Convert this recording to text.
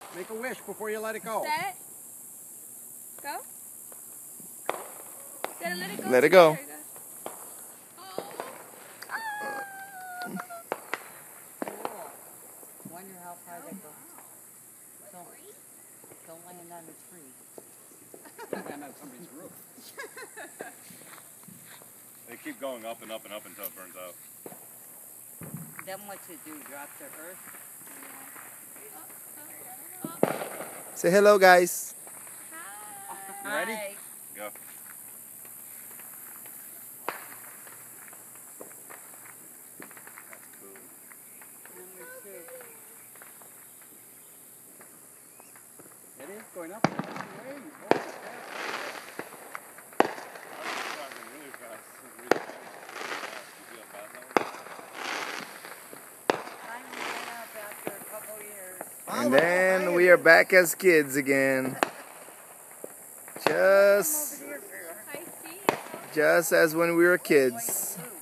Make a wish before you let it go. Set. Go. Set it, let it go. Let it go. There it goes. Wonder how far they go. Don't land on the tree. Land on somebody's roof. They keep going up and up and up until it burns out. Then what you do? Drop to earth? Say hello, guys. You ready? Hi. Go. That's cool. Number 2. Ready? Going up. Hey, oh, fast. Driving really fast. Really fast. You feel fast now? I'm ran up after a couple years. And then we are back as kids again. Just I see. as when we were White kids. and blue.